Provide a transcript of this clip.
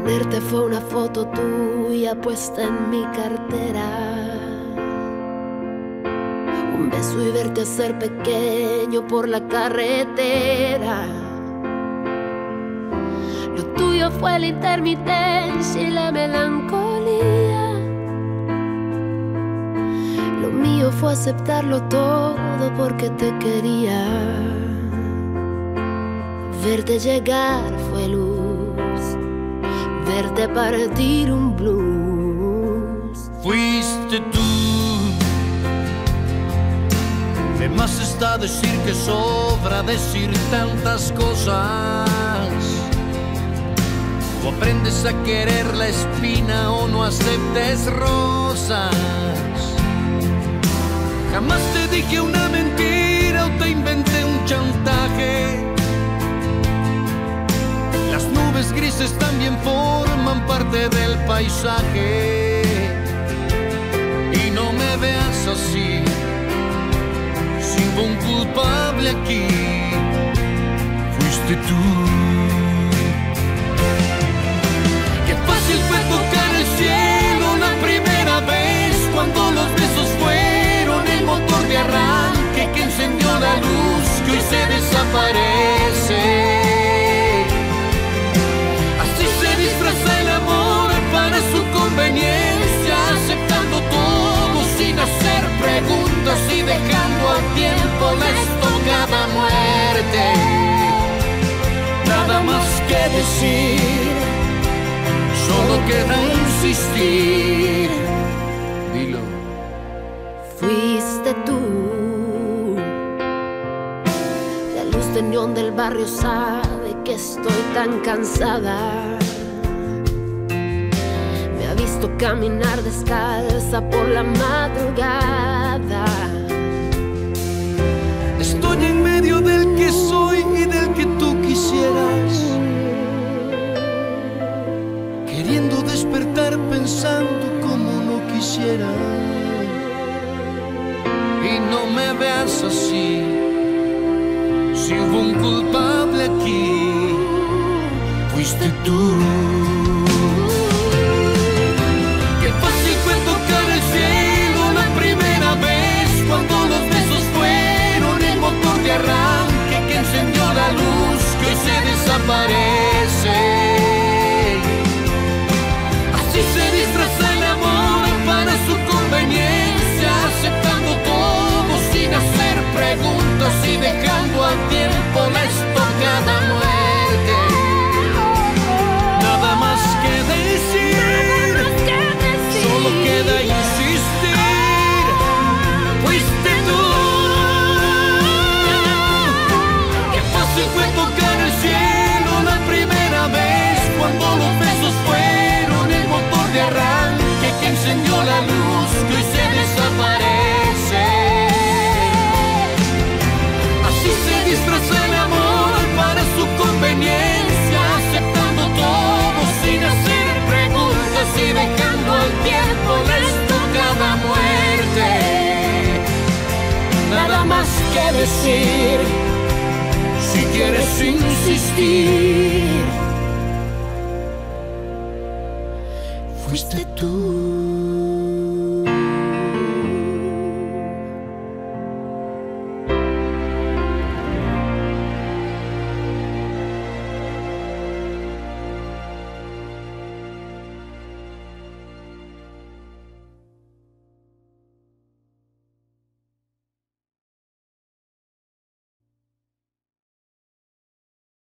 Tenerte fue una foto tuya puesta en mi cartera. Un beso y verte hacer pequeño por la carretera. Lo tuyo fue la intermitencia y la melancolía. Lo mío fue aceptarlo todo porque te quería. Verte llegar fue luz, verte partir un blues. Fuiste tú. De más está decir que sobra decir tantas cosas. O aprendes a querer la espina o no aceptes rosas. Jamás te dije una mentira o te inventé un chantaje. Las nubes grises también forman parte del paisaje. Y no me veas así, si hubo un culpable aquí, fuiste tú. Qué fácil fue tocar el cielo la primera vez, cuando los besos fueron el motor de arranque que encendió la luz que hoy se desaparece. Así se disfraza el amor para su conveniencia, aceptando todo sin hacer preguntas y dejando al tiempo la estocada muerte. Nada más que decir, solo queda insistir. Dilo. Fuiste tú. La luz de neón del barrio sabe que estoy tan cansada. Me ha visto caminar descalza por la madrugada. Estoy en medio del que soy y del que tú quisieras, queriendo despertar pensando como no quisiera. Y no me veas así, si hubo un culpable aquí, fuiste tú. Qué fácil fue tocar el cielo la primera vez, cuando los besos fueron el motor de arranque que encendió la luz que hoy se desaparece. Así se disfraza el amor para su conveniencia, aceptando todo sin hacer preguntas y dejando al tiempo la estocada muerte. Nada más que decir, solo queda insistir. Fuiste tú. Qué fácil fue tocar el cielo la primera vez, cuando los besos fueron el motor de arranque que encendió la luz que hoy se desaparece. Así se disfraza el amor para su conveniencia, aceptando todo sin hacer preguntas y dejando al tiempo la estocada muerte. Nada más que decir, si quieres insistir, fuiste tú.